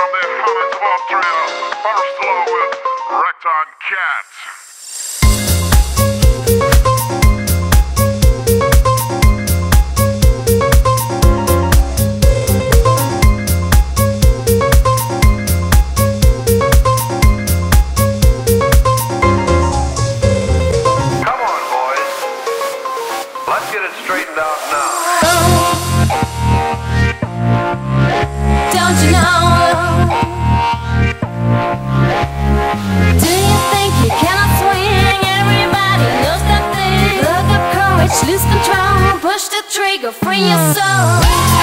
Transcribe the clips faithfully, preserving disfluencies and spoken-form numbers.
I'm the Hound of Austria. First along with Recton Cat. Straightened out now. Don't you know? Do you think you cannot swing? Everybody knows that thing. Look up courage, lose control, push the trigger, free your soul.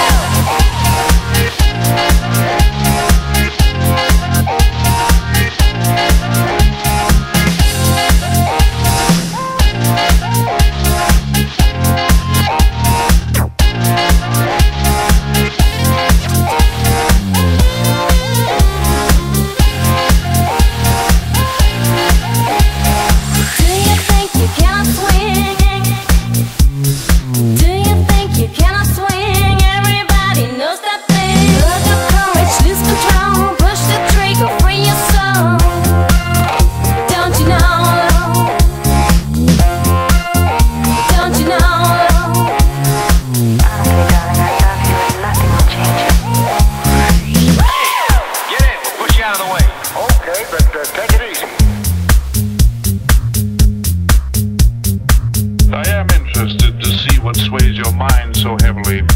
Take it easy. I am interested to see what sways your mind so heavily.